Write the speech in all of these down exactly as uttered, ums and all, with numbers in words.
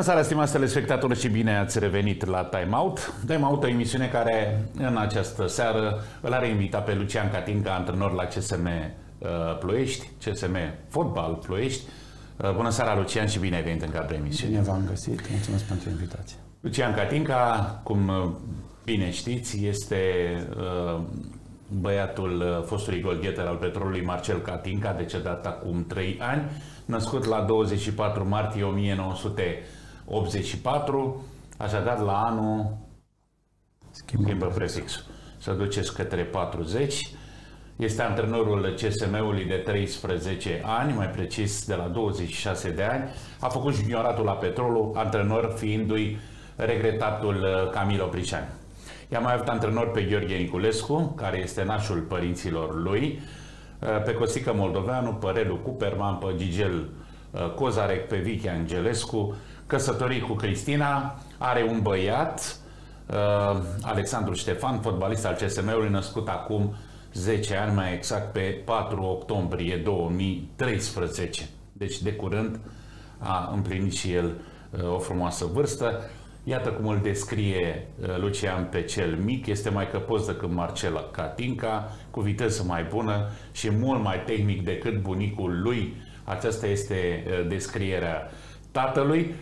Bună seara, stimați telespectatori, și bine ați revenit la Time Out. Time Out, o emisiune care în această seară îl are invitat pe Lucian Catinca, antrenor la C S M uh, Ploiești, C S M Fotbal Ploiești. Uh, bună seara, Lucian, și bine ai venit în cadrul emisiunii. Bine v-am găsit, mulțumesc pentru invitație. Lucian Catinca, cum bine știți, este uh, băiatul fostului golgheter al Petrolului Marcel Catinca, decedat acum trei ani, născut la douăzeci și patru martie o mie nouă sute optzeci și patru, așadar la anul schimbă, schimbă prefixul. Să duceți către patruzeci. Este antrenorul C S M-ului de treisprezece ani, mai precis de la douăzeci și șase de ani. A făcut junioratul la Petrolul, antrenor fiindu-i regretatul Camilo Prișani. I-a mai avut antrenor pe Gheorghe Niculescu, care este nașul părinților lui, pe Costică Moldoveanu, pe Relu Cuperman, pe Gigel Cozarec, pe Vicky Angelescu, căsătorit cu Cristina, are un băiat, Alexandru Ștefan, fotbalist al C S M-ului, născut acum zece ani, mai exact pe patru octombrie două mii treisprezece. Deci de curând a împlinit și el o frumoasă vârstă. Iată cum îl descrie Lucian pe cel mic. Este mai căpos decât Marcel Catinca, cu viteză mai bună și mult mai tehnic decât bunicul lui. Aceasta este descrierea tatălui,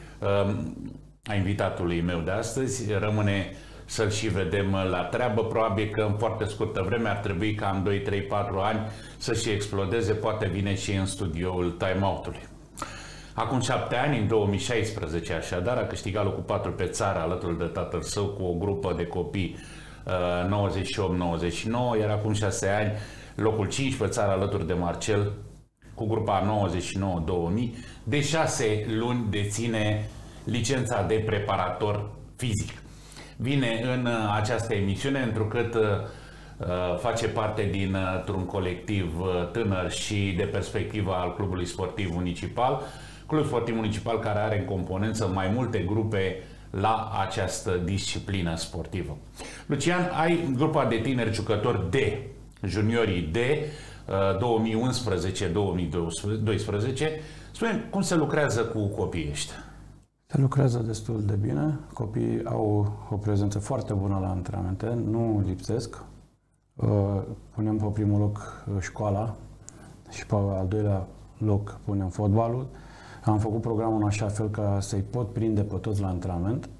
a invitatului meu de astăzi. Rămâne să-l și vedem la treabă. Probabil că în foarte scurtă vreme ar trebui ca în doi, trei, patru ani să și explodeze. Poate vine și în studioul Time Out-ului. Acum șapte ani, în două mii șaisprezece, așadar, a câștigat locul patru pe țară alături de tatăl său cu o grupă de copii uh, nouăzeci și opt nouăzeci și nouă, iar acum șase ani locul cinci pe țară alături de Marcel cu grupa nouăzeci și nouă două mii. De șase luni deține licența de preparator fizic. Vine în uh, această emisiune întrucât uh, face parte dintr-un colectiv uh, tânăr și de perspectivă al Clubului Sportiv Municipal. Club Sportiv Municipal care are în componență mai multe grupe la această disciplină sportivă. Lucian, ai grupa de tineri jucători D, juniorii D, două mii unsprezece două mii doisprezece. Spune, cum se lucrează cu copiii ăștia? Se lucrează destul de bine. Copiii au o prezență foarte bună la antrenamente, nu lipsesc. Punem pe primul loc școala și pe al doilea loc punem fotbalul. Am făcut programul în așa fel ca să-i pot prinde pe toți la antrenament.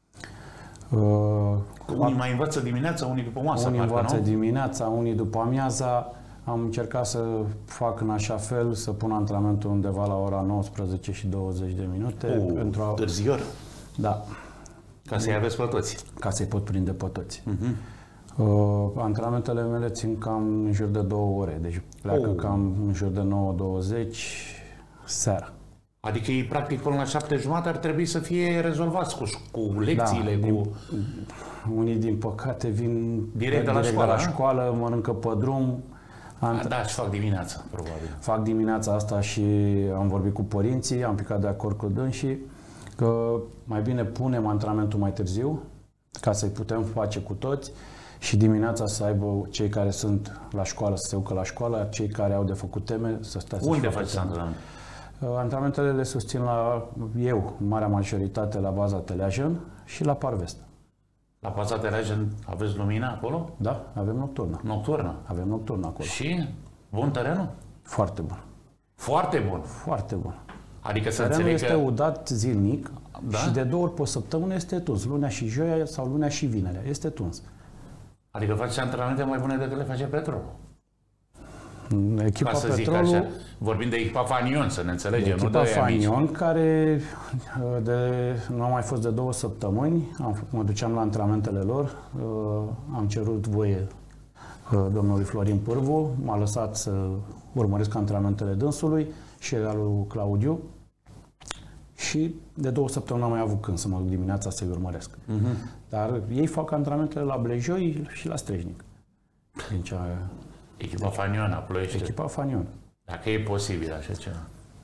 Unii mai învață dimineața, unii după masă. Unii parcă, învață nu? dimineața, unii după amiaza. Am încercat să fac în așa fel, să pun antrenamentul undeva la ora nouăsprezece și douăzeci de minute. O, pentru a... târzior. Da. Ca să-i aveți pe toți. Ca să-i pot prinde pe toți. Uh-huh. Uh, antrenamentele mele țin cam în jur de două ore, deci pleacă oh. cam în jur de nouă douăzeci seara. Adică ei practic până la șapte jumate ar trebui să fie rezolvați cu, cu lecțiile, da, cu... Din, unii din păcate vin direct de la direct școală, de la școală mănâncă pe drum. A, da, și fac dimineața, probabil. Fac dimineața asta și am vorbit cu părinții, am picat de acord cu dânsii că mai bine punem antrenamentul mai târziu ca să-i putem face cu toți și dimineața să aibă cei care sunt la școală să se ducă la școală, cei care au de făcut teme să stea să Unde faci antrenament? Antrenamentele le susțin la eu, în marea majoritate, la baza Teleajen și la Parvest. La baza Teleajen aveți lumină acolo? Da, avem nocturnă. Nocturnă? Avem nocturnă acolo. Și bun terenul? Foarte bun. Foarte bun? Foarte bun. Adică să terenul înțeleg este că... udat zilnic, da? Și de două ori pe săptămână este tuns. Lunea și joia sau lunea și vinerea. Este tuns. Adică face antrenamente mai bune decât le face Petrolul. Echipa Ca să Petrolul, zic așa, vorbim de echipa Fanion, să ne înțelegem, echipa nu de Fanion, amici. Care de, nu am mai fost de două săptămâni, am, mă duceam la antrenamentele lor, am cerut voie domnului Florin Pârvu, m-a lăsat să urmăresc antrenamentele dânsului și al lui Claudiu și de două săptămâni n-am mai avut când să mă duc dimineața să-i urmăresc. Uh-huh. Dar ei fac antrenamentele la Blejoi și la Strejnic. Deci, Echipa Fanion a Ploiești. Echipa Fanion. Dacă e posibil așa ceva.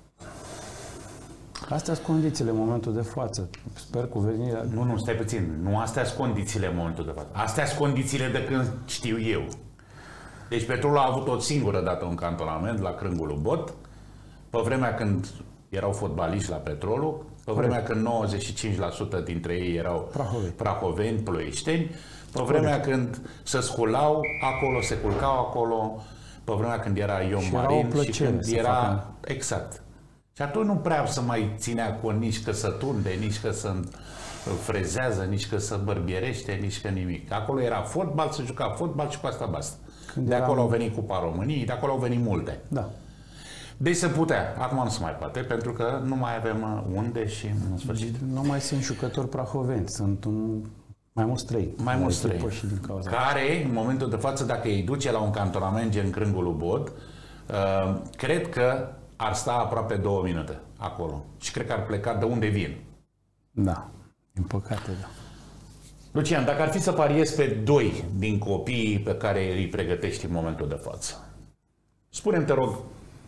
Astea sunt condițiile în momentul de față. Sper cu venirea... Nu, nu, stai puțin. Nu astea sunt condițiile în momentul de față. Astea sunt condițiile de când știu eu. Deci Petrolul a avut o singură dată un cantonament la Crângul lui Bot. Pe vremea când erau fotbaliști la Petrolul, Pe vremea când nouăzeci și cinci la sută dintre ei erau Prahoveni, prahoveni ploieșteni, pe vremea când se sculau acolo, se culcau acolo, pe vremea când era Ion și Marin era și când era... Facă... Exact. Și atunci nu prea să mai ținea cu nici că să tunde, nici că să frezează, nici că să bărbierește, nici că nimic. Acolo era fotbal, se juca fotbal și cu asta basta. Când de acolo eram... au venit Cupa României, de acolo au venit multe. Da. Deci se putea. Acum nu se mai poate, pentru că nu mai avem unde și în sfârșit. Nu mai sunt jucători prahoveni, sunt un... mai mulți străini. Mai mulți străini. Care, în momentul de față, dacă îi duce la un cantonament gen Crângul lui Bod, uh, cred că ar sta aproape două minute acolo. Și cred că ar pleca de unde vin. Da, din păcate, da. Lucian, dacă ar fi să pariezi pe doi din copiii pe care îi pregătești în momentul de față, spune-mi, te rog,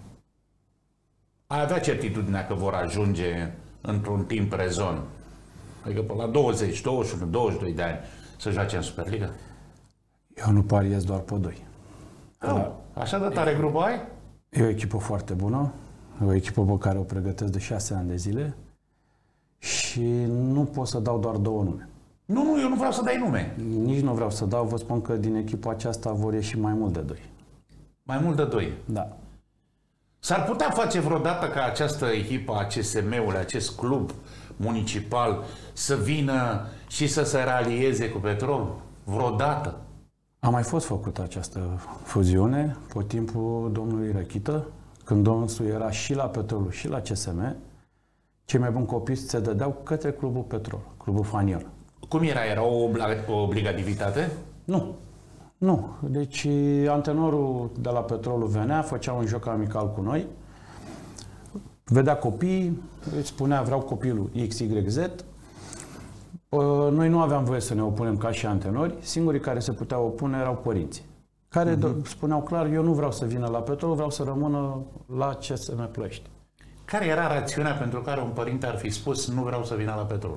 ai avea certitudinea că vor ajunge într-un timp rezon, adică pe la douăzeci, douăzeci și unu, douăzeci și doi de ani, să joace în Superliga? Eu nu pariez doar pe doi. Oh, așa de tare grupă ai? E o echipă foarte bună, e o echipă pe care o pregătesc de șase ani de zile și nu pot să dau doar două nume. Nu, nu, eu nu vreau să dai nume. Nici nu vreau să dau, vă spun că din echipa aceasta vor ieși mai mult de doi. Mai mult de doi? Da. S-ar putea face vreodată ca această echipă, A C S M-ul, acest club municipal, să vină și să se ralieze cu Petrol? Vreodată? A mai fost făcută această fuziune pe timpul domnului Răchită, când domnul era și la Petrolul și la C S M. Cei mai buni copii se dădeau către clubul Petrol, clubul Fanion. Cum era? Era o, oblig- o obligativitate? Nu. Nu. Deci antrenorul de la Petrolul venea, făcea un joc amical cu noi, vedea copiii, îți spunea vreau copilul X Y Z. Noi nu aveam voie să ne opunem ca și antrenori, singurii care se puteau opune erau părinții, care uh-huh. spuneau clar, eu nu vreau să vină la Petrol, vreau să rămână la C S M Ploiești. Care era rațiunea pentru care un părinte ar fi spus nu vreau să vină la Petrol?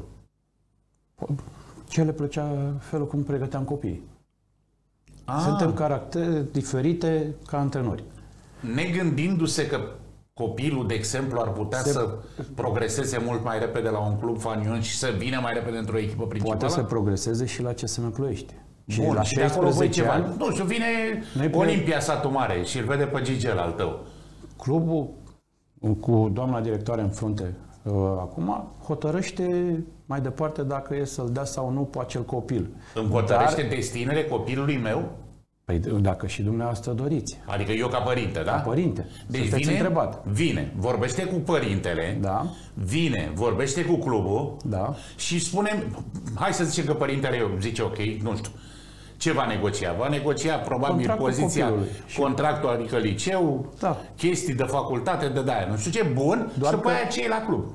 Ce le plăcea felul cum pregăteam copiii. Ah. Suntem caractere diferite ca antrenori. Negândindu-se că copilul, de exemplu, ar putea Se... să progreseze mult mai repede la un club Fanion și să vină mai repede într-o echipă principală? Poate să progreseze și la C S M Ploiești. Și Bun, la și de acolo voi ceva. Ani, nu știu, vine Olimpia Satul Mare și îl vede pe Gigel al tău. Clubul, cu doamna directoare în frunte, uh, acum, hotărăște mai departe dacă e să-l dea sau nu pe acel copil. Îmi hotărăște Dar... destinele copilului meu? Păi dacă și dumneavoastră doriți. Adică eu ca părinte, da? Ca părinte. Deci vine, întrebat. vine, vorbește cu părintele, da. vine, vorbește cu clubul da. și spune, hai să zicem că părintele zice ok, nu știu, ce va negocia? Va negocia probabil contractul poziția, copilului. contractul, adică liceu, da. chestii de facultate, de de-aia, nu știu ce, bun, Doar și după aia ce e la club.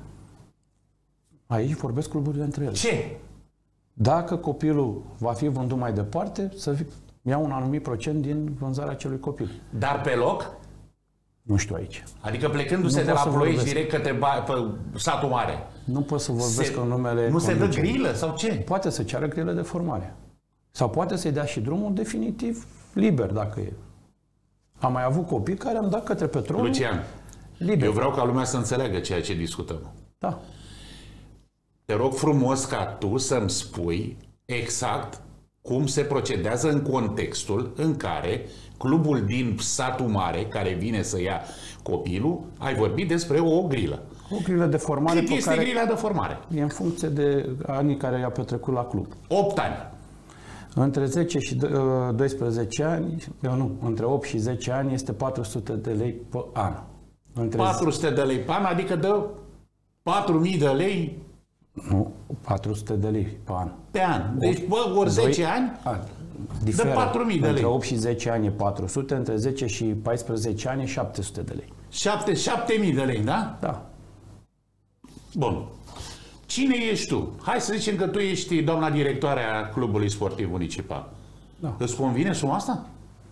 Aici vorbesc cluburile între ele. Ce? Dacă copilul va fi vândut mai departe, să ia un anumit procent din vânzarea acelui copil. Dar pe loc? Nu știu aici. Adică plecându-se nu de la Ploiești direct către pe Satul Mare. Nu pot să vorbesc se, în numele Nu se dă grilă sau ce? Poate să ceară grilă de formare. Sau poate să-i dea și drumul definitiv liber, dacă e. Am mai avut copii care am dat către Petrol Lucian, liber. Eu vreau ca lumea să înțeleagă ceea ce discutăm. Da. Te rog frumos ca tu să-mi spui exact cum se procedează în contextul în care clubul din Satul Mare, care vine să ia copilul, ai vorbit despre o grilă. O grilă de formare. Cât este care grila de formare? E în funcție de anii care i-a petrecut la club. opt ani. Între zece și doisprezece ani, eu nu, între opt și zece ani este patru sute de lei pe an. Între patru sute de lei pe an, adică dă patru mii de lei. Nu, patru sute de lei pe an. Pe an. Deci, bă, ori zece ani, ani. Diferă. Dă patru mii de lei. Între opt și zece ani e patru sute, între zece și paisprezece ani e șapte sute de lei. șapte mii de lei, da? Da. Bun. Cine ești tu? Hai să zicem că tu ești doamna directoare a clubului sportiv municipal. Da. Îți convine suma asta?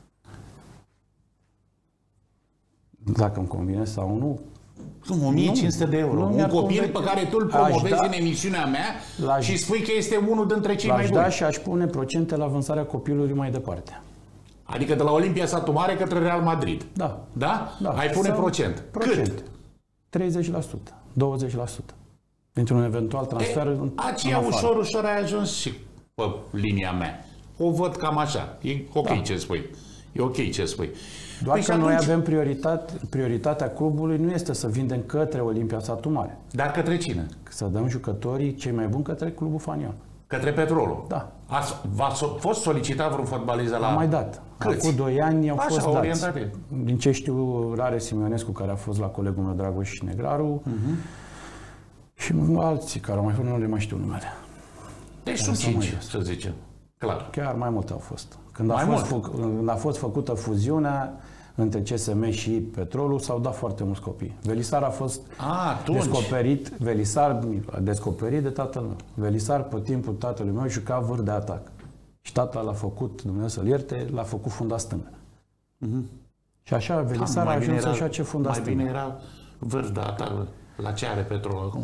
Dacă îmi convine sau nu. o mie cinci sute de euro. Un copil pe care tu îl promovezi da, în emisiunea mea și spui că este unul dintre cei mai buni. Da, și aș pune procente la vânzarea copilului mai departe. Adică de la Olimpia Satul Mare către Real Madrid. Da. Da? Da. Ai pune sau procent. procent. Cât? treizeci la sută. douăzeci la sută. Dintr-un eventual transfer E, în, aceea în ușor, ușor ai ajuns și pe linia mea. O văd cam așa. E ok da. ce spui. E ok ce spui. Doar păi că atunci... noi avem prioritate, prioritatea clubului nu este să vindem către Olimpia Satu Mare. Dar către cine? Să dăm jucătorii cei mai buni către clubul Fanion. Către Petrolul? Da. Ați, v-a fost solicitat vreun fotbalist de la... Am mai dat. Câți? Acum doi ani au Așa, fost dați. orientate. Din ce știu, Rare Simionescu, care a fost la colegul meu Dragoș Negraru, uh-huh. și alții care au mai fost, nu le mai știu numele. Deci sunt cinci, să zicem. Clar. Chiar mai multe au fost. Când a, mai fost, mult. fă, când a fost făcută fuziunea între C S M și Petrolul, s-au dat foarte mulți copii. Velisar a fost a, descoperit, Velisar a descoperit de tatăl meu. Velisar, pe timpul tatălui meu, juca vâr de atac. Și tata l-a făcut, Dumnezeu să-l ierte, l-a făcut funda stângă. Uh-huh. Și așa, Velisar da, a ajuns să joace funda mai stângă. Mai bine era vâr de atac. La ce are Petrolul acum?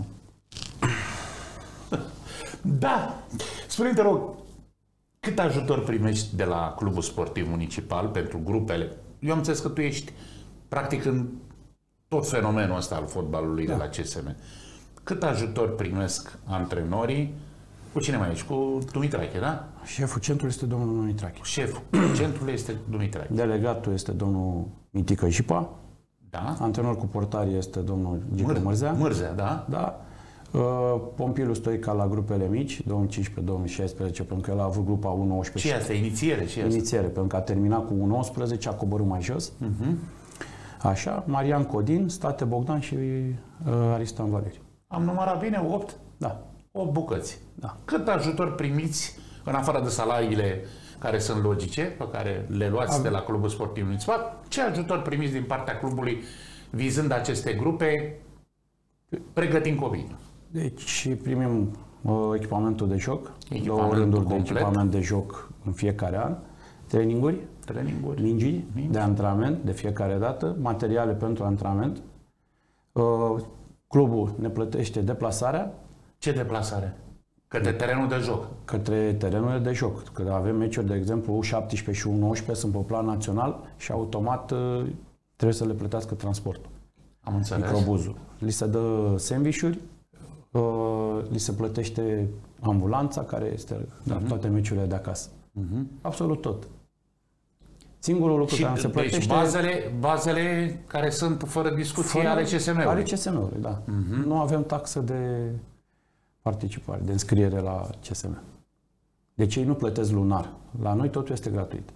Da! Spune-te, rog, cât ajutor primești de la Clubul Sportiv Municipal pentru grupele? Eu am înțeles că tu ești practic în tot fenomenul ăsta al fotbalului da. de la C S M. Cât ajutor primesc antrenorii? Cu cine mai ești? Cu Dumitrache, da? Șeful centrului este domnul Dumitrache. Șeful centrului este Dumitrache. Delegatul este domnul Mitică Jipa. Da. Antrenor cu portare este domnul Gică Mârzea. Mârzea, da. Da. Pompilul Stoica la grupele mici, două mii cincisprezece două mii șaisprezece, pentru că el a avut grupa U nouăsprezece. Ce asta? Inițiere? Ce Inițiere, pentru că a terminat cu U nouăsprezece, a coborât mai jos. Uh-huh. Așa, Marian Codin, State Bogdan și uh, Aristan Valeriu. Am numărat bine? opt? Da. opt bucăți. Da. Cât ajutor primiți, în afară de salariile care sunt logice, pe care le luați Am... de la Clubul Sportiv Municipal, ce ajutor primiți din partea clubului vizând aceste grupe, pregătind copii? Deci primim uh, echipamentul de joc, echipamentul două rânduri complet. de echipament de joc în fiecare an, traininguri, traininguri. Mingi, mingi de antrenament de fiecare dată, materiale pentru antrenament. Uh, clubul ne plătește deplasarea. Ce deplasare? Către terenul de joc? Către terenul de joc. Când avem meciuri, de exemplu, U șaptesprezece și U nouăsprezece sunt pe plan național și automat uh, trebuie să le plătească transportul. Am înțeles. Microbuzul. Li se dă sandwich-uri, uh, li se plătește ambulanța, care este uh-huh. la toate meciurile de acasă. Uh-huh. Absolut tot. Singurul lucru și care se plătește... Deci bazele, bazele care sunt fără discuție fără, ale C S M-ului. Ale C S M-ului, da. Uh-huh. Nu avem taxă de participare, de înscriere la C S M. Deci ei nu plătesc lunar. La noi totul este gratuit.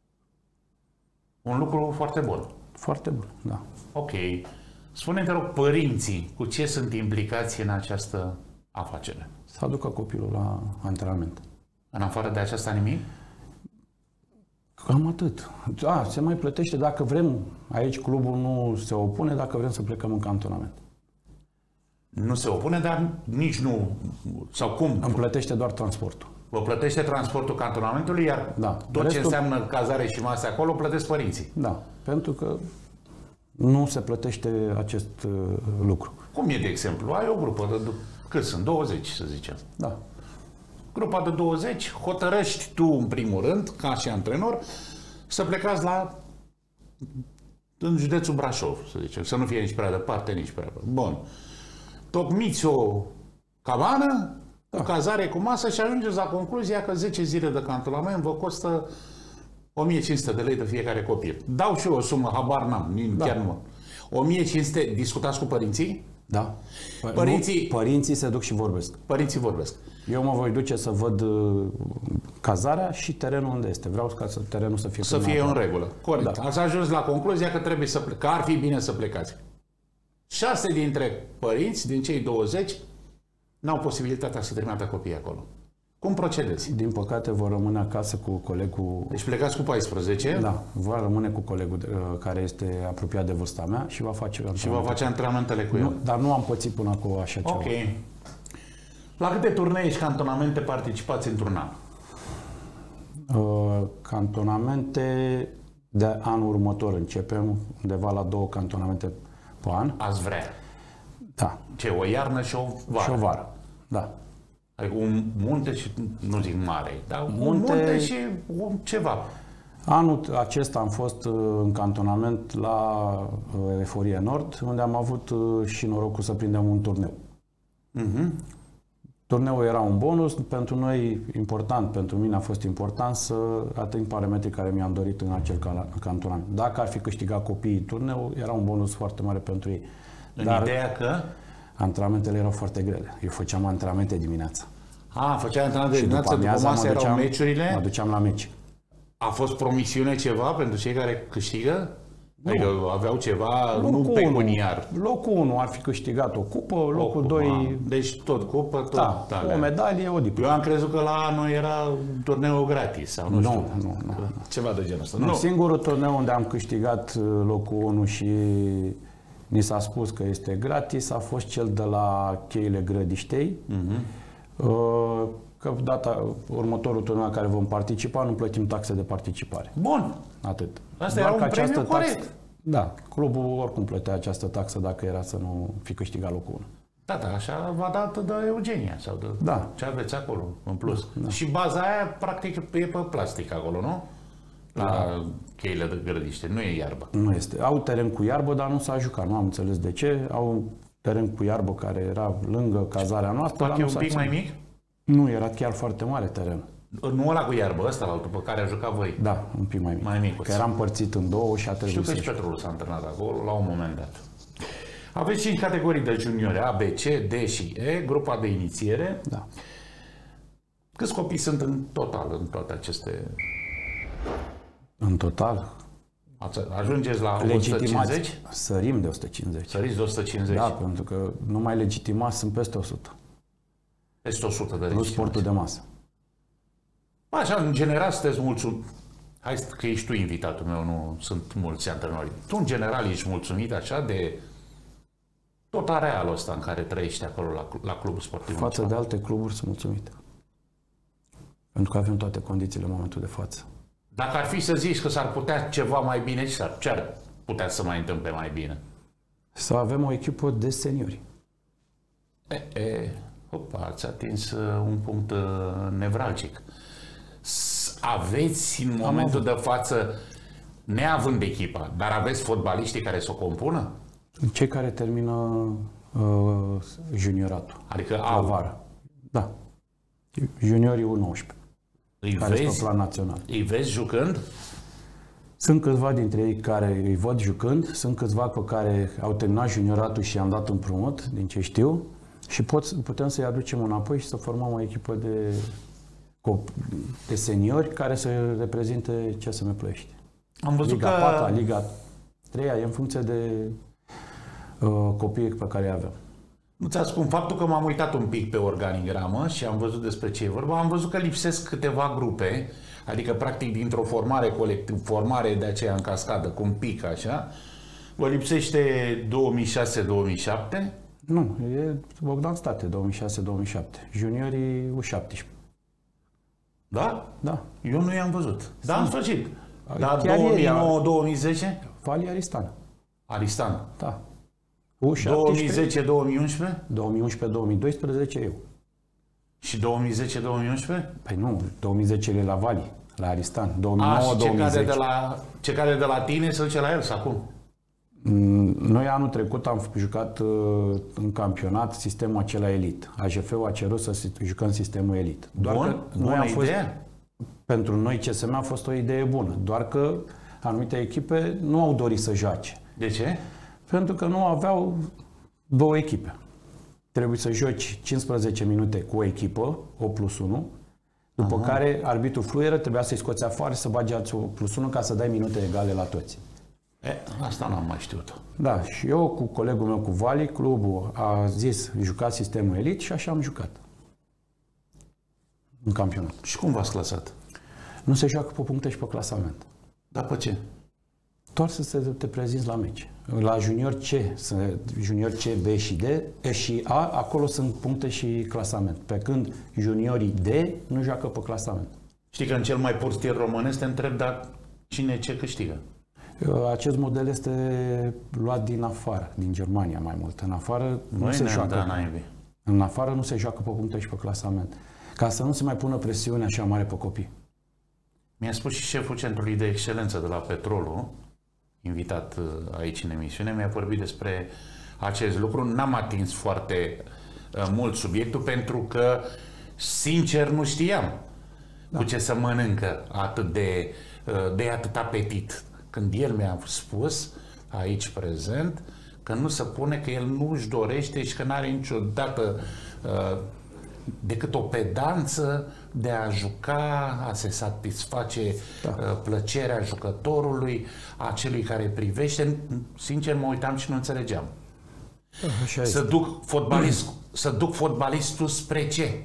Un lucru foarte bun. Foarte bun, da. Ok. Spune-te, rog, părinții, cu ce sunt implicați în această afacere? Să aducă copilul la antrenament. În afară de aceasta nimic? Cam atât. A, se mai plătește dacă vrem. Aici clubul nu se opune dacă vrem să plecăm în cantonament. Nu se opune, dar nici nu... Sau cum? Îmi plătește doar transportul. Vă plătește transportul cantonamentului, iar da. tot Restul... ce înseamnă cazare și mase acolo, plătesc părinții. Da, pentru că nu se plătește acest uh, lucru. Cum e, de exemplu? Ai o grupă de... Cât sunt? douăzeci, să zicem. Da. Grupa de douăzeci, hotărăști tu, în primul rând, ca și antrenor, să plecați la... în județul Brașov, să zicem. Să nu fie nici prea departe, nici prea... Bun. Tocmiți o cabană, da. cu cazare, cu masă și ajungeți la concluzia că zece zile de cantonament vă costă o mie cinci sute de lei de fiecare copil. Dau și eu o sumă, habar n-am, da. chiar nu. o mie cinci sute, discutați cu părinții? Da. Părinții, nu, părinții se duc și vorbesc. Părinții vorbesc. Eu mă voi duce să văd uh, cazarea și terenul unde este. Vreau ca să, terenul să fie... Să fie în regulă. Corect. Da. Ați ajuns la concluzia că trebuie să plec, că ar fi bine să plecați. Șase dintre părinți, din cei douăzeci, n-au posibilitatea să trimite copiii acolo. Cum procedeți? Din păcate vor rămâne acasă cu colegul... Deci plecați cu paisprezece? Da, va rămâne cu colegul uh, care este apropiat de vârsta mea și va face... Și va face antrenamentele cu el? Nu, dar nu am pățit până acum așa ceva. Ok. La câte turnee și cantonamente participați într-un an? Uh, cantonamente de anul următor începem, undeva la două cantonamente pe an. Ați vrea? Da. Ce, o iarnă și o vară? Și o vară, da. Adică un munte și, nu zic mare, dar munte, un munte și un ceva. Anul acesta am fost în cantonament la Eforie Nord, unde am avut și norocul să prindem un turneu. Uh-huh. Turneul era un bonus, pentru noi important, pentru mine a fost important să ating parametrii care mi-am dorit în acel cantonament. Dacă ar fi câștigat copiii turneul, era un bonus foarte mare pentru ei. În Dar ideea că? Antrenamentele erau foarte grele. Eu făceam antrenamente dimineața. A, făceam antrenamente dimineața, după, după masă erau meciurile? Mă duceam la meci. A fost promisiune ceva pentru cei care câștigă? Nu. Adică aveau ceva, locul nu pecuniar. Locul unu ar fi câștigat o cupă, locul doi... Deci tot cupă, tot da, alea. O medalie, o diplomă. Eu am crezut că la noi era turneu gratis sau nu, nu știu. Nu, nu, nu. Ceva de genul ăsta. Nu. Singurul turneu unde am câștigat locul unu și ni s-a spus că este gratis a fost cel de la Cheile Grădiștei. Uh-huh. Că data, următorul turneu la care vom participa, nu plătim taxe de participare. Bun. Atât. Asta era un premiu corect. Taxă, da, clubul oricum plătea această taxă dacă era să nu fi câștigat locul unu. Da, da, așa v-a dat de Eugenia sau de da. Ce aveți acolo în plus. Da. Și baza aia practic e pe plastic acolo, nu? La da. Cheile de Grădiște, nu e iarbă. Nu este. Au teren cu iarbă, dar nu s-a jucat, nu am înțeles de ce. Au teren cu iarbă care era lângă cazarea noastră. Fac e un pic mai mic? Nu, era chiar foarte mare teren. Nu ăla cu iarbă, ăsta la altul pe care a jucat voi? Da, un pic mai mic. Mai mic. Că era împărțit în două și a trebuit să... Știu că și Petrolul s-a antrenat acolo la un moment dat. Aveți cinci categorii de juniori, A, B, C, D și E, grupa de inițiere. Da. Câți copii sunt în total în toate aceste... În total? Ajungeți la o sută cincizeci? Sărim de o sută cincizeci. Săriți de o sută cincizeci? Da, pentru că numai legitimați sunt peste o sută. Peste o sută de legitimați. Plus sportul de masă. Așa, în general, sunteți mulțumit. Hai că ești tu invitatul meu, nu sunt mulți antrenori. Tu, în general, ești mulțumit așa de tot arealul ăsta în care trăiești acolo la, la clubul sportiv? Față de alte cluburi, sunt mulțumit. Pentru că avem toate condițiile în momentul de față. Dacă ar fi să zici că s-ar putea ceva mai bine, ce ar putea să mai întâmple mai bine? Să avem o echipă de seniori. E, e, opa, ați atins un punct nevralgic. Aveți în momentul de față, neavând echipa, dar aveți fotbaliștii care să o compună? Cei care termină uh, junioratul. Adică la au. Vară. Da. Juniorii U nouăsprezece. Îi care vezi, pe plan național. Îi vezi jucând? Sunt câțiva dintre ei care îi văd jucând, sunt câțiva pe care au terminat junioratul și i-am dat împrumut, din ce știu, și pot, putem să-i aducem înapoi și să formăm o echipă de, de seniori care să reprezinte C S M Ploiești. Am văzut Liga că... patru, Liga trei, e în funcție de uh, copiii pe care îi avem. Nu ți spun, faptul că m-am uitat un pic pe organigramă și am văzut despre ce e vorba, am văzut că lipsesc câteva grupe, adică practic dintr-o formare colectiv, formare de aceea în cascadă, cu un pic așa, vă lipsește două mii șase două mii șapte? Nu, e Bogdan State, două mii șase două mii șapte, juniorii U șaptesprezece. Da? Da. Eu nu i-am văzut. Da, în sfârșit. Dar două mii nouă două mii zece? Vali Aristan. Aristan. Da. două mii zece două mii unsprezece? două mii unsprezece două mii doisprezece eu. Și două mii zece două mii unsprezece? Păi nu, două mii zece e la Vali, la Aristan. două mii nouă două mii zece. A, și ce cade de la, ce cade de la tine se duce la el acum? Noi anul trecut am jucat în campionat sistemul acela elit. A J F-ul a cerut să jucăm sistemul elit. Doar Bun, că bună noi am fost, idee. Pentru noi C S M a fost o idee bună, doar că anumite echipe nu au dorit să joace. De ce? Pentru că nu aveau două echipe. Trebuie să joci cincisprezece minute cu o echipă, o plus unu, după Aha. care arbitrul fluieră trebuia să-i scoți afară să bagi alții o plus unu ca să dai minute egale la toți. E, asta n-am mai știut. Da, și eu cu colegul meu cu Vali, clubul a zis jucați sistemul elit și așa am jucat. În campionat. Și cum v-ați clasat? Nu se joacă pe puncte și pe clasament. Dar pe ce? Doar să te prezinți la meci. La junior C, junior C, B și D și A, acolo sunt puncte și clasament. Pe când juniorii D nu joacă pe clasament. Știi că în cel mai pur stil românesc te întreb, dar cine ce câștigă? Acest model este luat din afară, din Germania mai mult. În afară nu Noi se joacă. În afară nu se joacă pe puncte și pe clasament. Ca să nu se mai pună presiune așa mare pe copii. Mi-a spus și șeful Centrului de Excelență de la Petrolul, invitat aici în emisiune, mi-a vorbit despre acest lucru. N-am atins foarte mult subiectul pentru că, sincer, nu știam da. cu ce să mănâncă atât de, de atât apetit. Când el mi-a spus, aici prezent, că nu se pune, că el nu își dorește și că nu are niciodată uh, decât o pedanță de a juca, a se satisface da. uh, plăcerea jucătorului, a celui care privește. Sincer, mă uitam și nu înțelegeam. Da, așa să, duc fotbalist, să duc fotbalistul spre ce?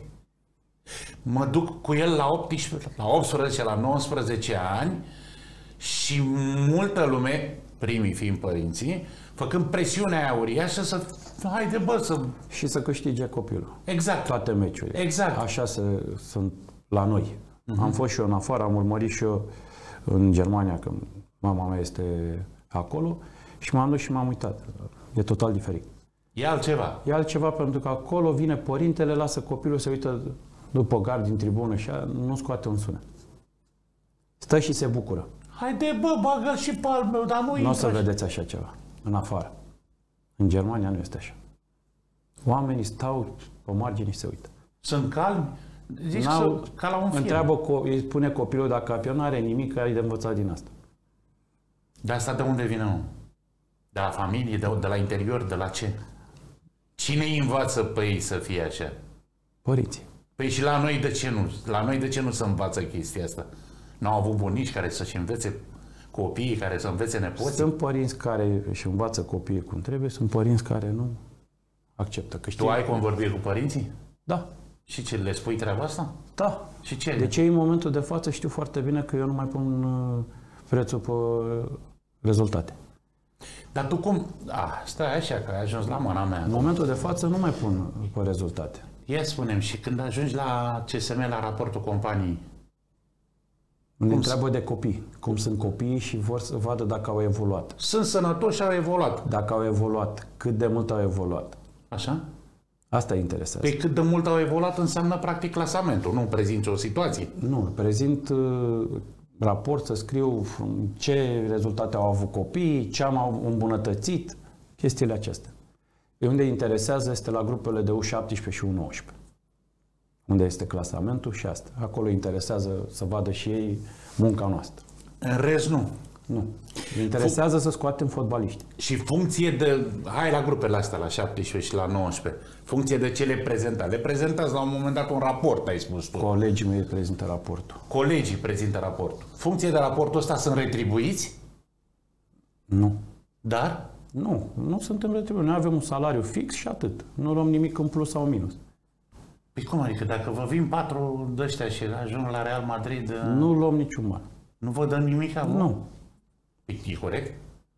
Mă duc cu el la optsprezece, la optsprezece, la nouăsprezece ani și multă lume, primii fiind părinții, făcând presiunea aia uriașă să haide bă să... Și să câștige copilul. Exact. Toate meciurile. Exact. Așa se, sunt la noi. Uh-huh. Am fost și eu în afară, am urmărit și eu în Germania, că mama mea este acolo, și m-am dus și m-am uitat. E total diferit. E altceva. E altceva pentru că acolo vine părintele, lasă copilul să uită după gard din tribună și nu scoate un sunet. Stă și se bucură. Haide bă, bagă și pe al meu, dar nu Nu o să vedeți așa ceva în afară. În Germania nu este așa. Oamenii stau pe margini și se uită. Sunt calmi? Zici să, ca la un film. Întreabă, îi spune copilul dacă campion nu are nimic, care de învățat din asta. De asta de unde vine, nu? De la familie, de, de la interior, de la ce? Cine îi învață pe ei să fie așa? Părinții. Păi și la noi de ce nu? La noi de ce nu se învață chestia asta? N-au avut bunici care să-și învețe copiii, care să învețe nepoții? Sunt părinți care își învață copiii cum trebuie, sunt părinți care nu acceptă. Că știi... Tu ai convorbiri cu părinții? Da. Și ce, le spui treaba asta? Da. Și ce? De ce în momentul de față știu foarte bine că eu nu mai pun prețul pe rezultate. Dar tu cum... Ah, stai așa, că ai ajuns la mâna mea. În momentul de față nu mai pun pe rezultate. Ia spune-mi, și când ajungi la C S M, la raportul companiei, ne întreabă de copii, cum sunt copiii și vor să vadă dacă au evoluat. Sunt sănătoși și au evoluat. Dacă au evoluat, cât de mult au evoluat. Așa? Asta interesează. Păi cât de mult au evoluat înseamnă practic clasamentul, nu prezinți o situație. Nu, prezint uh, raport, să scriu ce rezultate au avut copiii, ce am îmbunătățit, chestiile acestea. Pe unde interesează este la grupele de U șaptesprezece și U nouăsprezece. Unde este clasamentul și asta. Acolo interesează să vadă și ei munca noastră. În rest, nu. Nu. Interesează Fu- să scoatem fotbaliști. Și funcție de... Hai la grupele astea, la șaptesprezece și la nouăsprezece. Funcție de ce le prezentați. Le prezentați la un moment dat un raport, ai spus tu. Colegii mei prezintă raportul. Colegii prezintă raportul. Funcție de raportul ăsta sunt retribuiți? Nu. Dar? Nu. Nu suntem retribuiți. Noi avem un salariu fix și atât. Nu luăm nimic în plus sau minus. Păi cum adică? Dacă vă vin patru de ăștia și ajung la Real Madrid... Nu luăm niciun bani. Nu vă dăm nimic acum? Nu. E corect?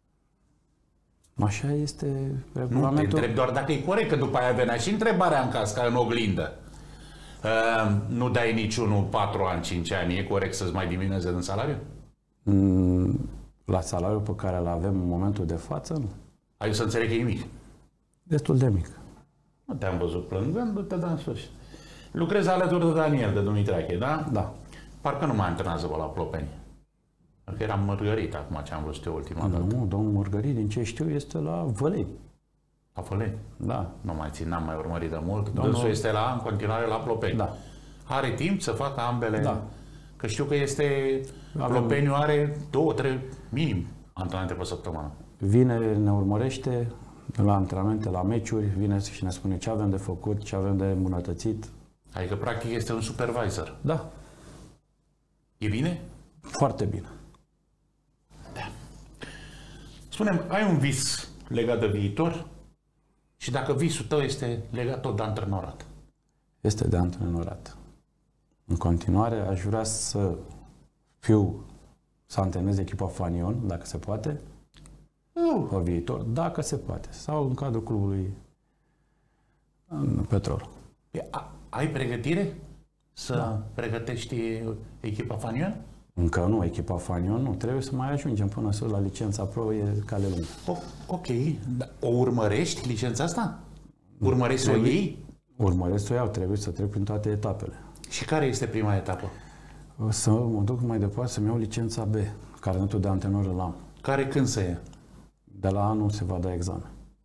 Așa este Nu, regulamentul. te întreb doar dacă e corect, că după aia venea și întrebarea în casca, în oglindă. Uh, nu dai niciunul patru ani, cinci ani, e corect să-ți mai diminueze din salariu? Mm, la salariul pe care îl avem în momentul de față, nu. Ai să înțeleg că e mic. Destul de mic. Nu te-am văzut plângând, du-te da în sfârșit. Lucrezi alături de Daniel, de Dumitrache, da? Da. Parcă nu mai antrenează pe la Plopeni. Că era Mărgărit acum, ce am văzut eu ultima dată. Nu, domnul Mărgărit, din ce știu, este la Vălei. La Vălei? Da. Nu mai țin, n-am mai urmărit de mult. Domnul... Dânsul este la, în continuare la Plopeni. Da. Are timp să facă ambele? Da. Că știu că este... Avem... Plopeniu are două, trei, minim, antrenamente pe săptămână. Vine, ne urmărește la antrenamente, la meciuri, vine și ne spune ce avem de făcut, ce avem de îmbunătățit. Adică, practic, este un supervisor. Da. E bine? Foarte bine. Da. Spune-mi, ai un vis legat de viitor? Și dacă visul tău este legat tot de antrenorat? Este de antrenorat. În continuare, aș vrea să fiu, să antrenez echipa Fanion, dacă se poate, uh. pe viitor, dacă se poate, sau în cadrul clubului în Petrol. Ai pregătire să da. pregătești echipa Fanion? Încă nu, echipa Fanion nu. Trebuie să mai ajungem până sus la licența pro, e cale lungă. O, ok. O urmărești licența asta? Urmărești să o iei? Urmăresc să o iau, trebuie să trec prin toate etapele. Și care este prima etapă? O să mă duc mai departe să-mi iau licența B, carnetul de antrenor îl am. Care când să ia? De la anul se va da examen.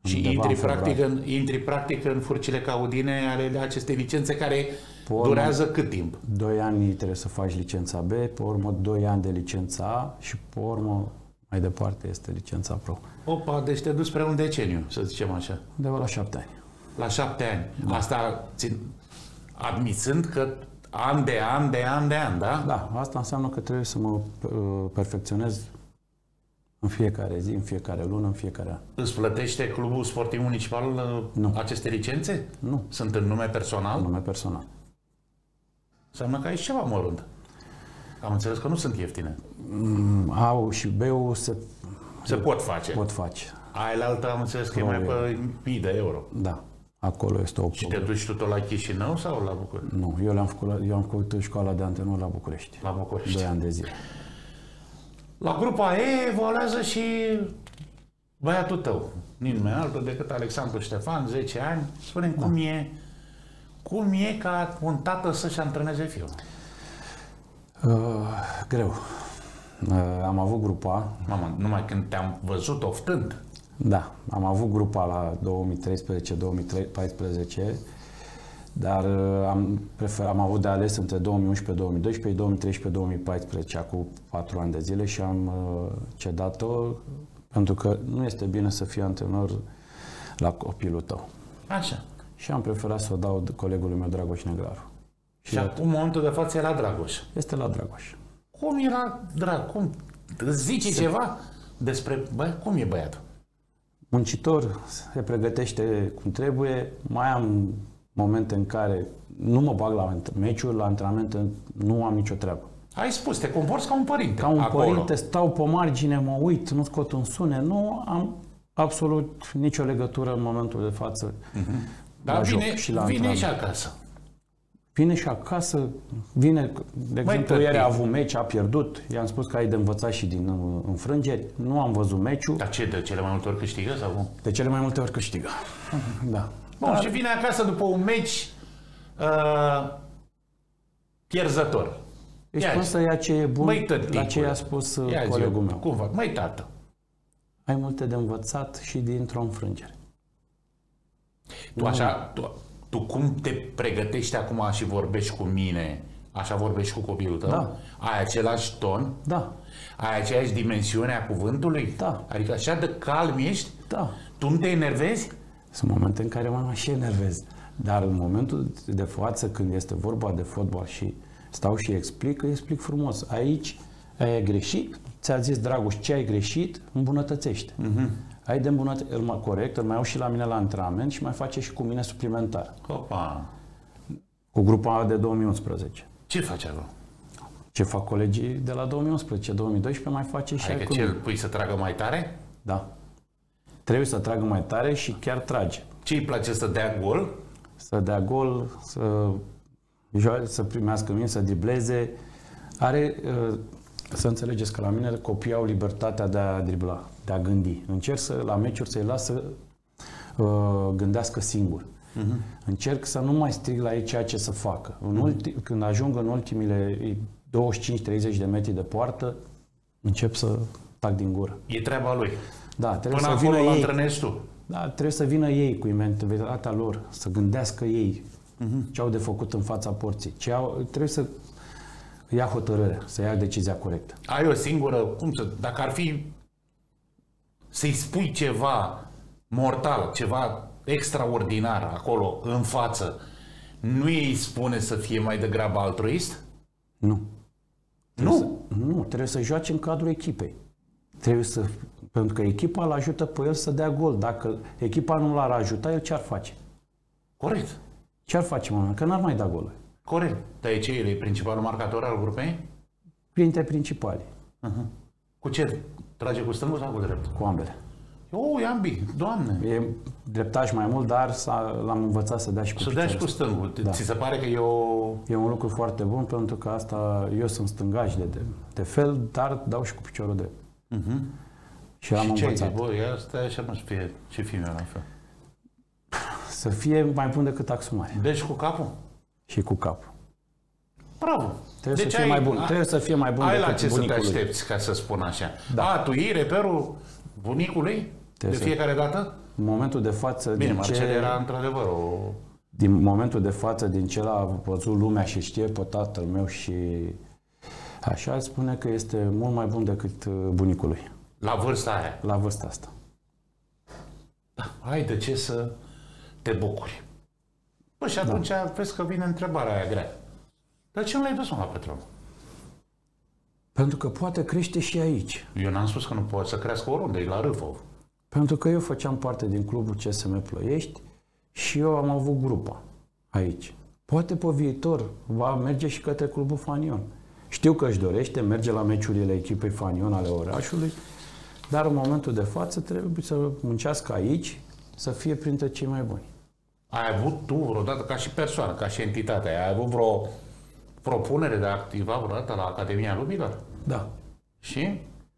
Și intri practic, în, intri practic în furcile caudine ale acestei licențe care urmă, durează cât timp? doi ani trebuie să faci licența B, pe urmă doi ani de licența A și pe urmă mai departe este licența Pro. Opa, deci te duci spre un deceniu, să zicem așa. De la șapte ani. La șapte ani. Da. Asta țin, admițând că an de an, de an, de an, da? Da, asta înseamnă că trebuie să mă perfecționez în fiecare zi, în fiecare lună, în fiecare an. Îți plătește Clubul Sportiv Municipal nu. aceste licențe? Nu. Sunt în nume personal? În nume personal. Înseamnă că ai ceva mărunt. Am înțeles că nu sunt ieftine. A-ul și B-ul se, se pot face. Pot face. Aia la altă am înțeles că e mai pe mii de euro. Da. Acolo este o Și te duci tu tot la Chișinău sau la București? Nu, eu, le-am făcut, eu am făcut școala de antenor la București. La București. doi ani de zile. La grupa E evoluează și băiatul tău, nimeni altul decât Alexandru Ștefan, zece ani. Spune-mi da. cum e cum e ca un tată să-și antreneze fiul? Uh, greu. Uh, am avut grupa. Mama, numai când te-am văzut oftând. Da, am avut grupa la două mii treisprezece două mii paisprezece, dar am, prefer, am avut de ales între două mii unsprezece două mii doisprezece, două mii treisprezece două mii paisprezece, acum patru ani de zile și am uh, cedat-o pentru că nu este bine să fii antrenor la copilul tău. Așa. Și am preferat să o dau colegului meu Dragoș Negraru. Și, și acum, în momentul de față, e la Dragoș. Este la Dragoș. Cum era Dragoș? Cum? Îți zice Se... ceva despre... Bă, cum e băiatul? Muncitor, se pregătește cum trebuie, mai am momente în care nu mă bag la meciuri, la antrenamente, nu am nicio treabă. Ai spus, te comporți ca un părinte. Ca un acolo. părinte, stau pe margine, mă uit, nu scot un sunet, nu am absolut nicio legătură în momentul de față. Uh-huh. Dar vine și, la vine și acasă. Vine și acasă, vine, de exemplu, ieri a avut meci, a pierdut, i-am spus că ai de învățat și din înfrângeri, nu am văzut meciul. Dar ce, de cele mai multe ori câștigă sau cum? De cele mai multe ori câștigă, uh-huh. Da. Bun, dar... și vine acasă după un meci uh, pierzător. Îi spun să ia ce e bun, Măi, la ce i-a spus ia colegul meu. Cum fac? Măi, tată. Ai multe de învățat și dintr-o înfrângere. Tu așa, tu, tu cum te pregătești acum și vorbești cu mine, așa vorbești cu copilul tău? Da. Ai același ton? Da. Ai aceeași dimensiune a cuvântului? Da. Adică așa de calm ești? Da. Tu nu te enervezi? Sunt momente în care mă și enervez. Dar în momentul de față, când este vorba de fotbal și stau și explic, îi explic frumos. Aici ai greșit, ți-a zis Dragoș ce ai greșit, îmbunătățește. Uh-huh. Ai de îmbunătățit, îl mai corect, îl mai iau și la mine la antrenament și mai face și cu mine suplimentar. Opa! Cu grupa de două mii unsprezece. Ce faci acolo? Ce fac colegii de la două mii unsprezece două mii doisprezece mai face și adică ce, îl pui să tragă mai tare? Da. Trebuie să tragă mai tare și chiar trage. Ce îi place să dea gol? Să dea gol, să, să primească mine, să dribleze. Are, să înțelegeți că la mine copiii au libertatea de a dribla, de a gândi. Încerc să, la meciuri să-i las să uh, gândească singur. Uh-huh. Încerc să nu mai strig la ei ceea ce să facă. În uh-huh. ulti, când ajung în ultimile douăzeci și cinci treizeci de metri de poartă, încep să tac din gură. E treaba lui. Da, trebuie Până să vină acolo ei. antrenezi tu. Da, trebuie să vină ei cu mentalitatea lor, să gândească ei uh-huh. ce au de făcut în fața porții. Ce au, trebuie să ia hotărârea, să ia decizia corectă. Ai o singură, cum să, dacă ar fi să-i spui ceva mortal, ceva extraordinar acolo, în față, nu îi spune să fie mai degrabă altruist? Nu. Nu? Să, nu, trebuie să joace în cadrul echipei. Trebuie să, pentru că echipa îl ajută pe el să dea gol. Dacă echipa nu l-ar ajuta, el ce-ar face? Corect. Ce-ar face, mă? Că n-ar mai da goluri. Corect. Dar e ce? E principalul marcator al grupei? Printre principali. Uh-huh. Cu ce? Trage cu stângul sau cu drept? Cu ambele. O, e ambii, Doamne! E dreptaș mai mult, dar l-am învățat să dea și cu Să dea și cu stângul. Da. Ți se pare că e o... E un lucru foarte bun, pentru că asta, eu sunt stângaș de, de, de fel, dar dau și cu piciorul drept. Uh-huh. Și l-am și învățat. Ce bă, ia stai așa, mă, să fie, ce fi la fel? Să fie mai bun decât Axumare. Deci cu capul? Și cu capul. Bravo! Trebuie deci să fie ai, mai bun. Ai, trebuie să fie mai bun ai decât la ce bunicului. să te aștepți, ca să spun așa. Da. A, tu iei reperul bunicului? Trebuie de fiecare să... dată? în momentul de față... Bine, din Marcel ce, era într-adevăr o... Din momentul de față, din ce l-a văzut lumea și știe pe tatăl meu și așa, spune că este mult mai bun decât bunicul lui. La vârsta aia. La vârsta asta. Da, hai, de ce să te bucuri? Păi și atunci da. Vezi că vine întrebarea aia grea. Dar ce nu l-ai dus la Petrol? Pentru că poate crește și aici. Eu n-am spus că nu poate să crească oriunde, e la Râvău. Pentru că eu făceam parte din clubul C S M Ploiești și eu am avut grupa aici. Poate pe viitor va merge și către clubul Fanion. Știu că își dorește, merge la meciurile echipei Fanion ale orașului, dar în momentul de față trebuie să muncească aici, să fie printre cei mai buni. Ai avut tu vreodată, ca și persoană, ca și entitate, ai avut vreo propunere de a activa vreodată la Academia Lumilor? Da. Și?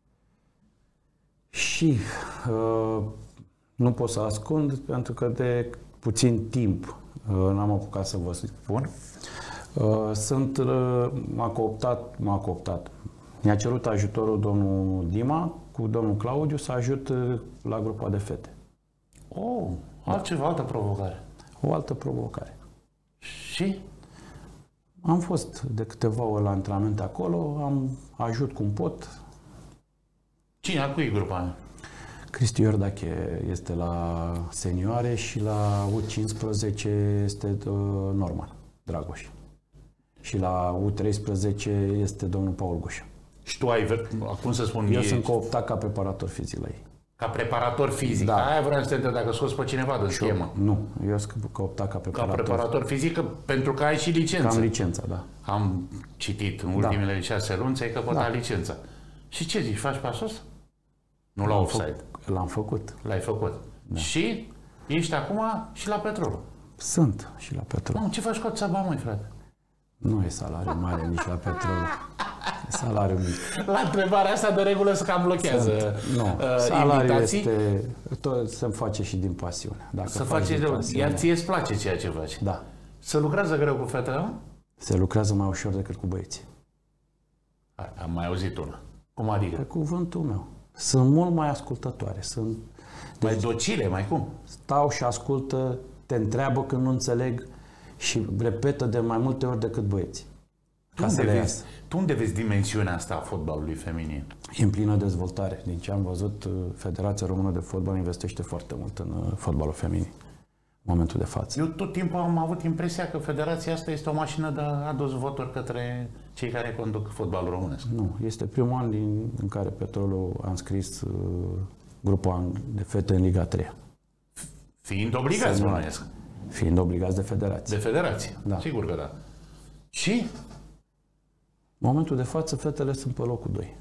Și uh, nu pot să ascund, pentru că de puțin timp uh, n-am apucat să vă spun. Uh, sunt, uh, m-a cooptat, m-a cooptat. Mi-a cerut ajutorul domnul Dima cu domnul Claudiu să ajut uh, la grupa de fete. Oh, altceva, altă provocare. O altă provocare. Și? Am fost de câteva ori la antrenamente acolo, am ajut cum pot. Cine? A cui grupa aia? Cristi Iordache este la senioare și la U cincisprezece este uh, Norman Dragoș. Și la U treisprezece este domnul Paul Gușa. Și tu ai, cum să spun... Eu e... sunt cooptat ca preparator fizic la ei. Ca preparator fizic? Da. Aia vreau să te întreb dacă scoți pe cineva din schemă. Nu, eu sunt cooptat ca preparator. Ca preparator fizic, că, pentru că ai și licență. Am licența, da. Am citit în ultimele da. șase luni, ți-ai căpătat da. licența. Și ce zici, faci pasul ăsta? Nu la offside. L-am făcut. L-ai făcut. Da. Și ești acum și la Petrol. Sunt și la Petrol. Mamă, ce faci cu țaba, măi, frate? Nu e salariu mare nici la Petrol. E salariu mic. La întrebarea asta de regulă se cam blochează. Sunt. Nu, uh, salariul invitații. este... Tot se face și din pasiune. Dacă să faci de pasiune. Iar ție îți place ceea ce faci. Da. Se lucrează greu cu fetele? Se lucrează mai ușor decât cu băieții. Am mai auzit una. Cum adică? Pe cuvântul meu. Sunt mult mai ascultătoare. Sunt deci, mai docile, mai cum? Stau și ascultă, te întreabă când nu înțeleg și repetă de mai multe ori decât băieții. Tu unde, vezi, tu unde vezi dimensiunea asta a fotbalului feminin? E în plină dezvoltare. Din ce am văzut, Federația Română de Fotbal investește foarte mult în fotbalul feminin. În momentul de față. Eu tot timpul am avut impresia că federația asta este o mașină de adus voturi către cei care conduc fotbalul românesc. Nu. Este primul an din, în care Petrolul a înscris uh, grupul de fete în Liga trei. Fiind obligați, românesc. Fiind obligați de federație. De federație, da. Sigur că da. Și? În momentul de față, fetele sunt pe locul doi.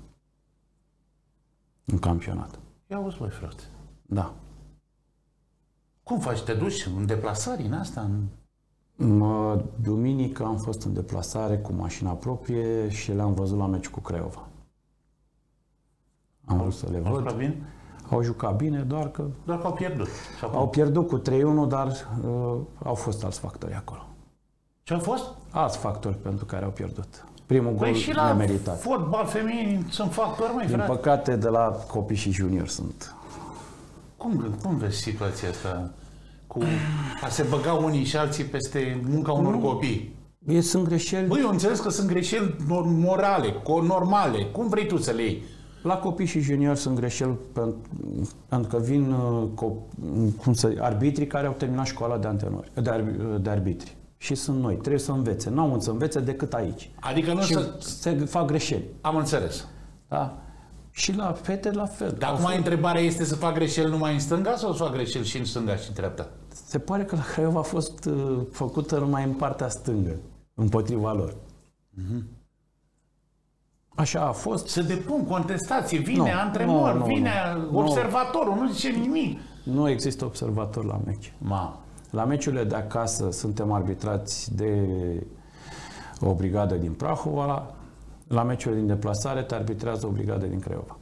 În campionat. Ia auzi, băi, frate. Da. Cum faci? Te duci în deplasări în asta? În... Mă, duminică am fost în deplasare cu mașina proprie și le-am văzut la meci cu Craiova. Am vrut să le văd. Au bine? Au jucat bine, doar că... Doar că au pierdut. Au pierdut cu trei unu, dar uh, au fost alți factori acolo. Ce au fost? Alți factori pentru care au pierdut. Primul păi gol și la nemeritat. Fotbal feminin sunt factori, mai Din frate. păcate, de la copii și juniori sunt. Cum, cum vezi situația asta? Cu a se băga unii și alții peste munca unor nu. copii? Ei sunt greșeli. Băi, eu înțeles că sunt greșeli morale, normale. Cum vrei tu să le iei? La copii și juniori sunt greșeli pentru, pentru că vin cum să, arbitrii care au terminat școala de antenori, de, arbi, de arbitri. Și sunt noi. Trebuie să învețe. Nu au să învețe decât aici. Adică nu și să... se fac greșeli. Am înțeles. Da? Și la fete la fel. Dar acum întrebarea este să fac greșeli numai în stânga sau să fac greșeli și în stânga și în dreapta? Se pare că la Craiova a fost uh, făcută numai în partea stângă, împotriva lor. Mm-hmm. Așa a fost. Să depun contestație, vine no, antrenor, no, vine no, observatorul, no. nu zice nimic. Nu există observator la meci. Ma. La meciurile de acasă suntem arbitrați de o brigadă din Prahova, la meciurile din deplasare te arbitrează o brigadă din Craiova.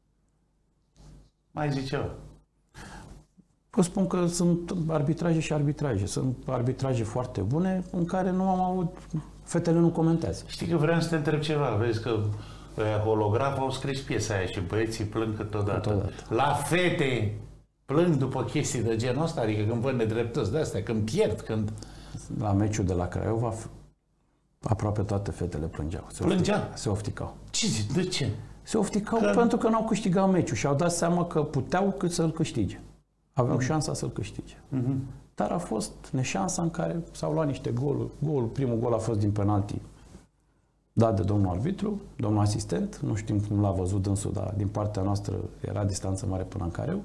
Mai zice ceva? Vă spun că sunt arbitraje și arbitraje. Sunt arbitraje foarte bune în care nu am avut... Fetele nu comentează. Știi că vreau să te întreb ceva. Vezi că holograf au scris piesa aia și băieții plâng câteodată. câteodată. La fete plâng după chestii de genul ăsta? Adică când văd nedreptăți de-astea, când pierd, când... La meciul de la Craiova, aproape toate fetele plângeau. Se Plângea? ofticau. Se ofticau. Ce zici? De ce? Se ofticau Că... pentru că n-au câștigat meciul și au dat seama că puteau cât să-l câștige. Aveau mm-hmm. șansa să-l câștige. Mm-hmm. Dar a fost neșansa în care s-au luat niște goluri. Golul, primul gol a fost din penalti dat de domnul arbitru, domnul asistent, nu știm cum l-a văzut dânsul, dar din partea noastră era distanță mare până în careu.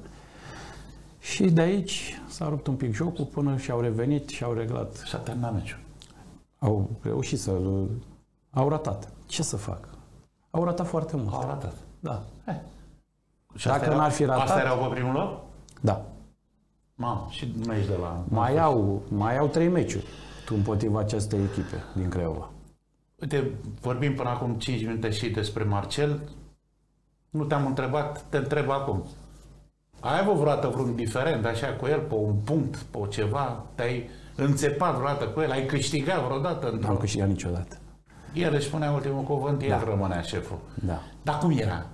Și de aici s-a rupt un pic jocul până și-au revenit și au reglat. Și a terminat meciul. Au reușit să-l... Au ratat. Ce să fac? Au ratat foarte mult. Au ratat. Da. Eh. Și Dacă erau, n-ar fi ratat... Astea erau pe primul loc? Da. Mamă, și meci de la... Mai au, mai au trei meciuri împotriva acestei echipe din Craiova. Uite, vorbim până acum cinci minute și despre Marcel. Nu te-am întrebat, te întreb acum. Ai avut vreodată vreun diferent așa cu el, pe un punct, pe ceva? Te-ai înțepat vreodată cu el? Ai câștigat vreodată? Nu am câștigat niciodată. El își spunea ultimul cuvânt, el Da. rămânea șeful. Da. Dar cum era?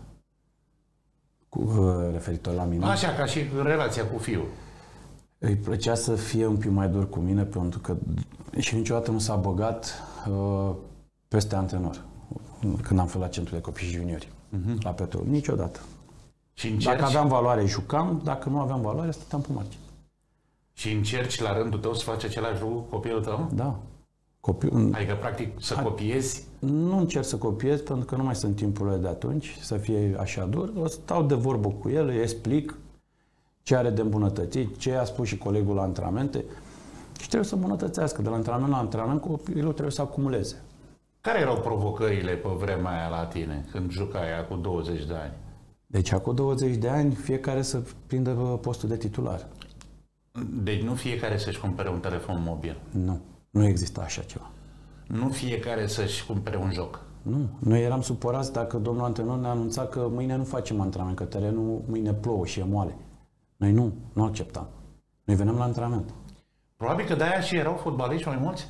Cu, uh, referitor la mine. Așa, ca și în relația cu fiul. Îi plăcea să fie un pic mai dur cu mine pentru că și niciodată nu s-a băgat uh, peste antrenor când am fost la centrul de copii și juniori, uh-huh. la Petrol. Niciodată. Și încerci, Dacă aveam valoare, jucam. Dacă nu aveam valoare, stăteam pe margine. și încerci la rândul tău să faci același lucru cu copilul tău? Da. Copil... Adică, practic, să copiezi? Nu încerc să copiez pentru că nu mai sunt timpurile de atunci să fie așa dur. O stau de vorbă cu el, îi explic ce are de îmbunătățit, ce a spus și colegul la antrenamente și trebuie să îmbunătățească. De la antrenament la antrenament, copilul trebuie să acumuleze. Care erau provocările pe vremea aia la tine, când jucai aia cu douăzeci de ani? Deci, cu douăzeci de ani, fiecare să prindă postul de titular. Deci nu fiecare să-și cumpere un telefon mobil. Nu. Nu exista așa ceva. Nu fiecare să-și cumpere un joc. Nu. Noi eram supărați dacă domnul antrenor ne anunța că mâine nu facem antrenament, că terenul mâine plouă și e moale. Noi nu. Nu acceptam. Noi veneam la antrenament. Probabil că de-aia și erau fotbaliști mai mulți?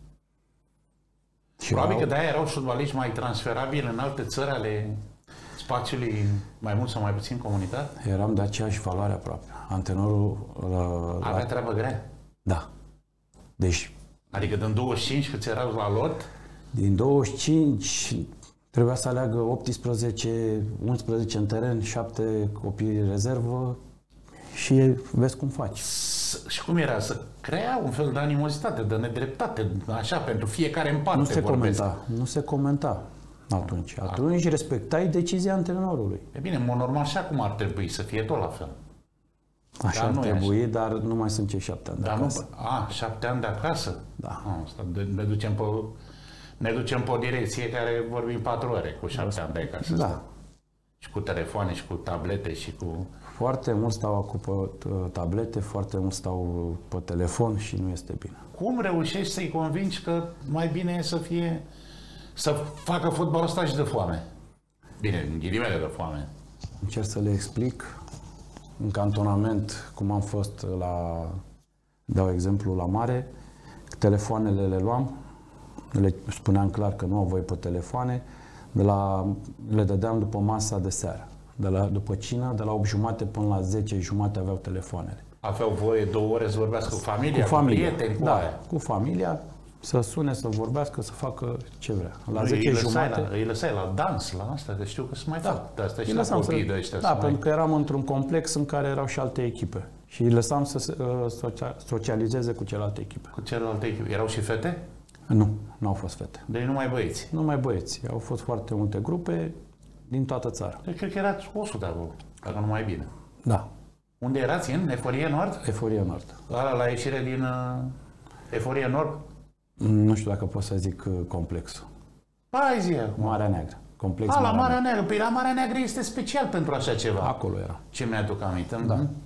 Și Probabil erau... că de-aia erau fotbaliști mai transferabili în alte țări ale spațiului mai mult sau mai puțin comunitar? Eram de aceeași valoare aproape. Antrenorul... La... Avea treabă grea? Da. Deci... Adică din douăzeci și cinci câți erau la lot? Din douăzeci și cinci trebuia să aleagă optsprezece, unsprezece în teren, șapte copii rezervă și vezi cum faci. Și cum era? Să crea un fel de animozitate, de nedreptate, așa, pentru fiecare în parte. Nu se vorbesc. comenta. Nu se comenta atunci. Atunci respectai decizia antrenorului. E bine, mă, normal și acum ar trebui să fie tot la fel. Așa Dar ar nu e trebui, așa. dar nu mai sunt cei șapte ani de Dar acasă. nu, a, șapte ani de acasă? Da. A, asta, de, ne, ducem pe, ne ducem pe o direcție care vorbim patru ore cu șapte ani de acasă. Da. Și cu telefoane, și cu tablete, și cu... Foarte mult stau acum pe tablete, foarte mult stau pe telefon și nu este bine. Cum reușești să-i convingi că mai bine e să fie... să facă fotbalul ăsta și de foame? Bine, în ghilimele de foame. Încerc să le explic în cantonament, cum am fost la, dau exemplu, la mare, telefoanele le luam, le spuneam clar că nu au voie pe telefoane, de la, le dădeam după masa de seară, de la, după cină, de la opt jumate până la zece jumate aveau telefoanele. Aveau voie două ore să vorbească cu familia, cu, familia, cu prieteni, cu da, aia. cu familia, să sune, să vorbească, să facă ce vrea. La Nu, zece îi lăsai jumate... La, îi lăsai la dans, la asta, că știu că se mai Da. fac de asta și Îi la lăsam copiii să- de ăștia. Da, să pentru mai... că eram într-un complex în care erau și alte echipe. Și îi lăsam să se, uh, socia- socializeze cu celelalte echipe. Cu celelalte echipe. Erau și fete? Nu, nu au fost fete. Deci numai băieți. Numai băieți. Au fost foarte multe grupe din toată țara. Deci cred că erați o sută acolo, dacă nu mai bine. Da, Unde erați? În Eforie Nord? Eforie Nord. Ala, la ieșire din uh, Eforie Nord? Nu știu dacă pot să zic uh, complexul. Hai zi acum. Marea Neagră. Complex A, la Marea Marea Neagră. Neagră. Păi la Marea Neagră este special pentru așa ceva. Acolo era. Ce mi-aduc aminte. Da. Mhm.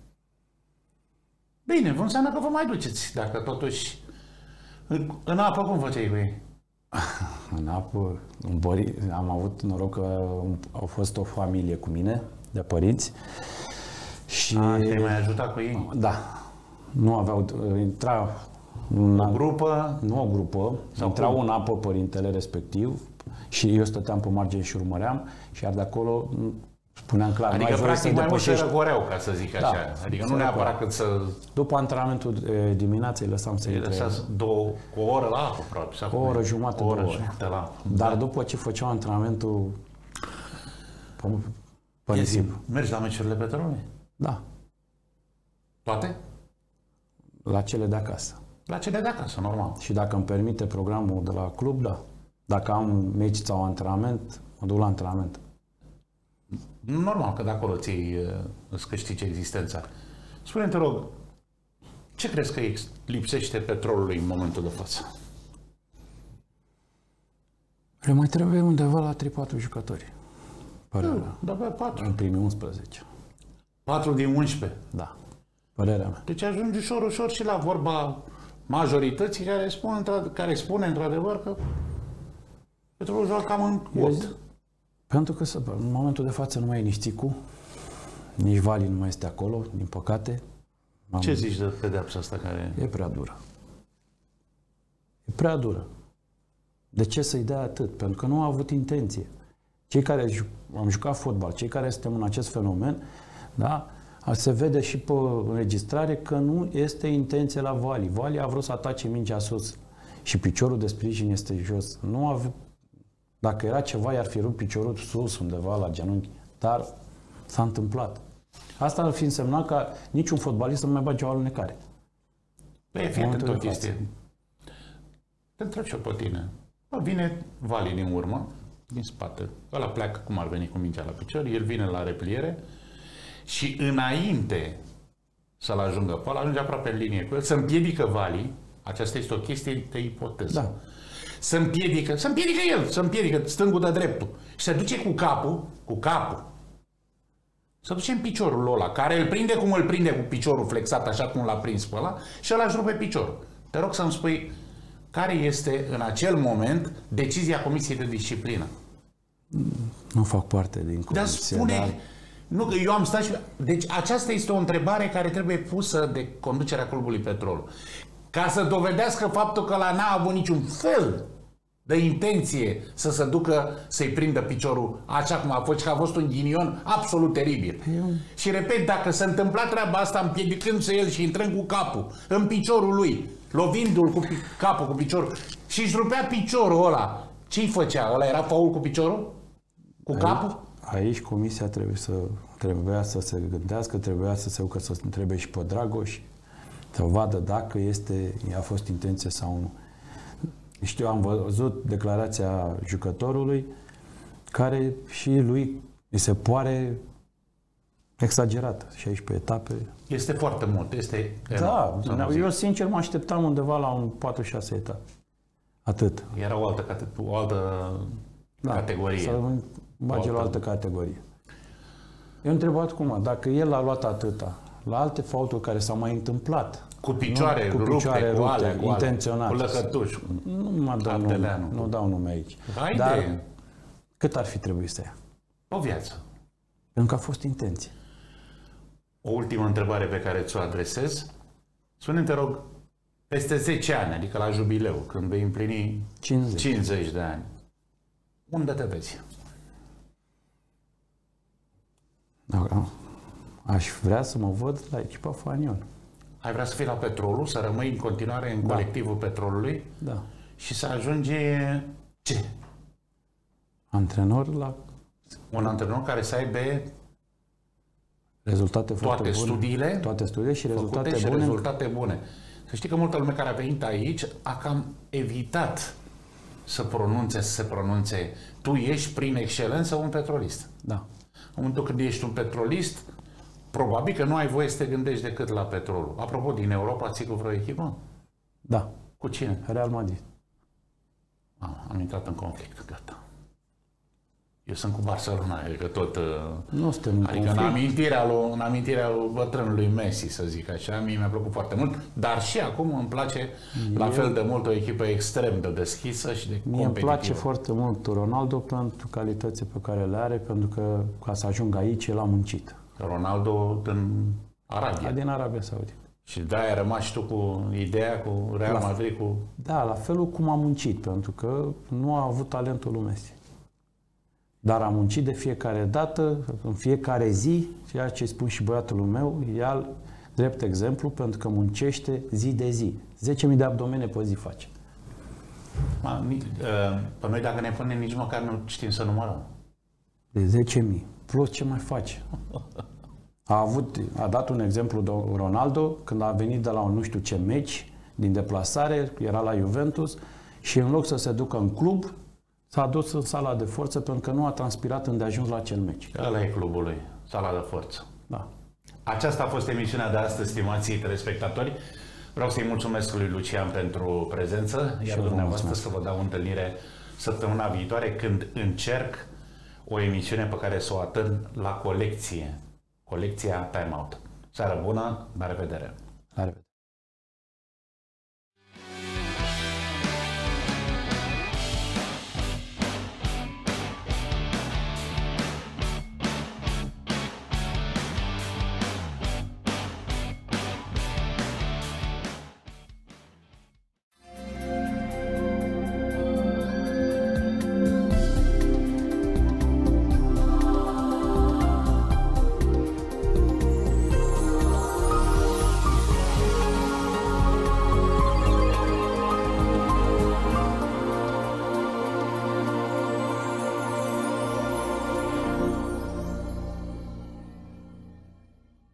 Bine, vă înseamnă că vă mai duceți, dacă totuși... În, în apă cum făceai cu ei? În apă, în Bori, am avut noroc că au fost o familie cu mine, de părinți. Și... A, te-ai mai ajutat cu ei? Da. Nu aveau... Intra... În, O grupă? Nu o grupă. Sau Intrau cum? în apă părintele respectiv și eu stăteam pe margine și urmăream și iar de acolo spuneam clar, adică nu ai voie practic să mai mult se depășești. răgoreau, ca să zic așa. Da, Adică se nu neapărat răgoreau. cât să... După antrenamentul de dimineață îi lăsam să Îi intre lăsați două, cu o oră la apă, probabil. sau o cum oră e? jumătate, o oră două ore. jumătate la apă. Dar după ce făceau antrenamentul pe, pe Ia nisip. zi, mergi la meciurile Petrolului? Da, Toate? la cele de acasă. La cele de acasă, normal. Și dacă îmi permite programul de la club, da. Dacă am meci sau antrenament, mă duc la antrenament. Normal că de acolo ți îți câștigi existența. Spune-mi, te rog, ce crezi că ex- lipsește Petrolului în momentul de față? Le mai trebuie undeva la trei patru jucători. Părerea mea. Da, pe patru. În primii unsprezece. patru din unsprezece. Da. Părerea mea. Deci ajungi ușor, ușor și la vorba majorității care spune, care spune într-adevăr că Petrolul joacă cam în Eu ot. zic- Pentru că să- în momentul de față nu mai e nici Ticu, nici Vali nu mai este acolo, din păcate. Am- Ce zici de pedeapsa asta care... E prea dură. E prea dură. De ce să-i dea atât? Pentru că nu a avut intenție. Cei care ju- am jucat fotbal, cei care suntem în acest fenomen, da, a- se vede și pe înregistrare că nu este intenție la Vali. Vali a vrut să atace mingea sus și piciorul de sprijin este jos. Nu a avut, dacă era ceva, i-ar fi rupt piciorul sus undeva la genunchi, dar s-a întâmplat. Asta ar fi însemnat ca niciun fotbalist să nu mai bage o alunecare. Păi, fie momentul atent o de față. chestie. Te întreb și eu pe tine. Bă, vine Vali din urmă, din spate. Ăla pleacă cum ar veni cu mingea la picior, el vine la repliere și înainte să-l ajungă pe ăla, ajunge aproape în linie cu el, să împiedică Vali, aceasta este o chestie de ipoteză. Da. Să împiedică, să împiedică el, să împiedică stângul de dreptul. Și se duce cu capul, cu capul, să duce în piciorul ăla, care îl prinde cum îl prinde cu piciorul flexat, așa cum l-a prins pe ăla, și ăla își rupe piciorul. Te rog să-mi spui care este în acel moment decizia Comisiei de Disciplină. Nu fac parte din Dar comisie, spune, dar nu, că eu am stat și... Deci aceasta este o întrebare care trebuie pusă de conducerea Clubului Petrol. Ca să dovedească faptul că la n-a avut niciun fel de intenție să se ducă să-i prindă piciorul așa cum a fost, și că a fost un ghinion absolut teribil. Eu... Și repet, dacă se întâmpla treaba asta împiedicându-se el și intrând cu capul în piciorul lui, lovindu-l cu pi- capul cu piciorul și își rupea piciorul ăla, ce-i făcea? Ăla era faul cu piciorul? Cu capul? aici comisia trebuie să, trebuia să se gândească, trebuia să se ducă să întrebe și pe Dragoș, să vadă dacă este, a fost intenție sau nu. Știu, am văzut declarația jucătorului, care și lui îi se pare exagerată. șaisprezece etape. Este foarte mult. Este Da, enorm, eu sincer mă așteptam undeva la un patru șase etape. Atât. era o altă, cate- o altă Da, categorie. să bage la o altă categorie. Eu am întrebat cum, dacă el a luat atâta, la alte faulturi care s-au mai întâmplat, Cu picioare, nu, cu rupte, picioare cu rupte, alea, cu intenționat. Cu lăcătuși. Nu mă dau nume, Arteleanu. nu dau nume aici. Haide! Dar cât ar fi trebuit să ia? O viață. Pentru că a fost intenție. O ultimă întrebare pe care ți-o adresez. Spune-mi, te rog, peste zece ani, adică la jubileu, când vei împlini cincizeci. cincizeci de ani, unde te vezi? Da, aș vrea să mă văd la echipa Fanion. Ai vrea să fii la Petrolul, să rămâi în continuare în Da. colectivul Petrolului Da. și să ajungi ce? Antrenor la Un antrenor care să aibă rezultate foarte toate bune. studiile Toate studiile și făcute rezultate și bune. rezultate bune. Să știi că multă lume care a venit aici a cam evitat să pronunțe, să se pronunțe. Tu ești prin excelență un petrolist. Da. În momentul când ești un petrolist, probabil că nu ai voie să te gândești decât la Petrolul. Apropo, din Europa ții cu vreo echipă? Da. Cu cine? Real Madrid. Ah, am intrat în conflict, gata. Eu sunt cu Barcelona, adică tot... Nu suntem în Adică în conflict. amintirea, lui, în amintirea lui bătrânului Messi, să zic așa, mie mi-a plăcut foarte mult, dar și acum îmi place la fel de mult o echipă extrem de deschisă și de Mie îmi competitivă. place foarte mult Ronaldo pentru calitățile pe care le are, pentru că ca să ajung aici, el a muncit. Ronaldo din Arabia. Din Arabia Saudită. Și de-aia ai rămas și tu cu ideea, cu Real La- Madrid, cu... Da, la felul cum a muncit, pentru că nu a avut talentul lui Messi. Dar am muncit de fiecare dată, în fiecare zi, ceea ce spun și băiatul meu, el drept exemplu, pentru că muncește zi de zi. zece mii de abdomene pe zi face. Ma, pe noi dacă ne punem, nici măcar nu știm să numărăm. De zece mii. Plus ce mai face? A avut, a dat un exemplu Ronaldo, când a venit de la un nu știu ce meci, din deplasare, era la Juventus, și în loc să se ducă în club, s-a dus în sala de forță pentru că nu a transpirat îndeajuns la acel meci. Ăla e clubul lui, sala de forță. Da. Aceasta a fost emisiunea de astăzi, stimații telespectatori. Vreau să-i mulțumesc lui Lucian pentru prezență, iar dumneavoastră să vă dau întâlnire săptămâna viitoare, când încerc o emisiune pe care să o atârn la colecție. Colecția Time Out. Seară bună, la revedere! La revedere!